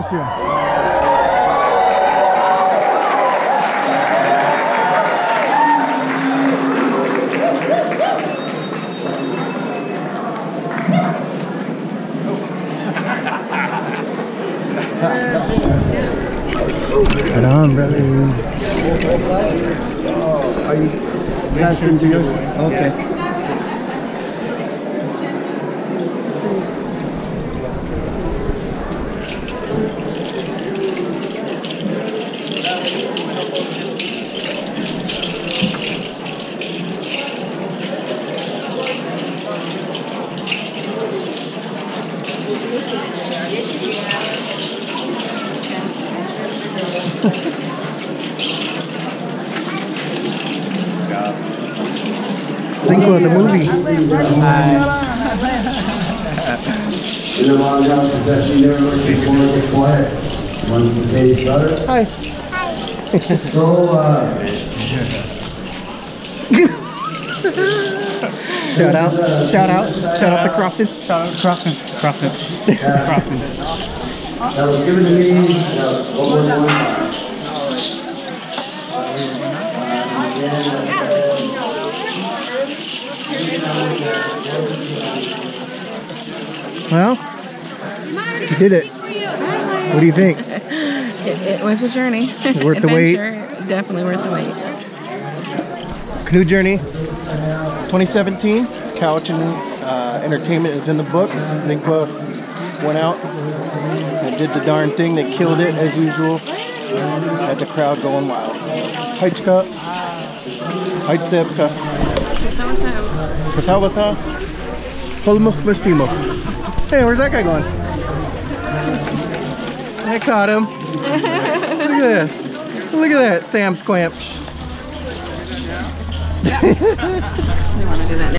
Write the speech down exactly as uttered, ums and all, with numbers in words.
you. Right on, brother. Oh, are you, you guys didn't do yours? Okay. Tzinquaw, the movie. In the long house, it's actually never looking for it to quiet. Once the day started. Hi. So, uh, Shout out, shout out, shout out to Crofton. Shout out to Crofton. Crofton. Crofton. that was given to me, uh, over one time. Well, you did it. What do you think? It, it was a journey. Worth the wait? Definitely worth the wait. Canoe Journey twenty seventeen. Cowichan uh, Entertainment is in the books. Tzinquaw went out and did the darn thing. They killed it as usual. Had the crowd going wild. Hajka. Hajtsebka. Katawatha. Holmuch Mastimo. Hey, where's that guy going? I caught him. Look at that. Look at that, Sam Squamp. They want to do that now.